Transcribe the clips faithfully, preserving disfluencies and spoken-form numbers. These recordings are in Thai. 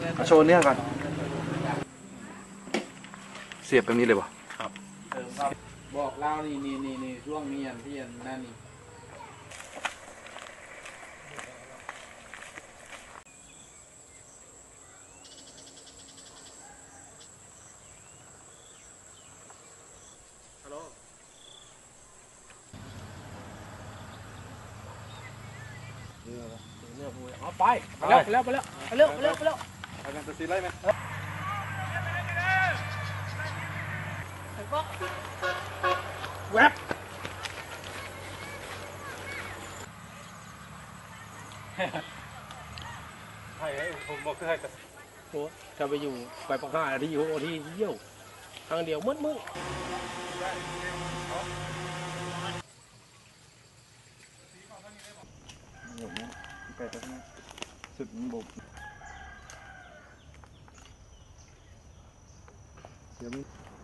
มาโชว์เนี่ยก่อนเสียบแบบนี้เลยวะครับบอกเล่านี่นี่นี่นี่ช่วงนี้ยันที่ยันนั่นนี่ฮัลโหลเอาไปไปแล้วไปแล้วไปแล้วไปแล้วไปแล้วไปแล้วไปกันจะซีไล่ไหมแวบให้ให้ผมบอกให้กันโอ้จะไปอยู่ไปปากกาที่อยู่ที่เยี่ยวทางเดียวมืดมืดหยกเนี่ยไก่ตัวนี้สุดบุบเดี๋ยวมี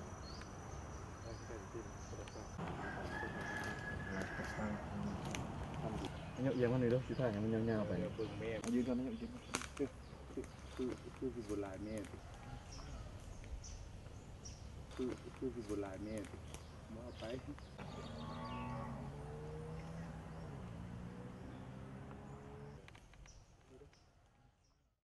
เยอะแยะมากเลยด้วยสุดท้ายมันยาวๆไปยืนกันนะยืนคือคือคือคือโบราณเนี่ยคือคือโบราณเนี่ยมาไป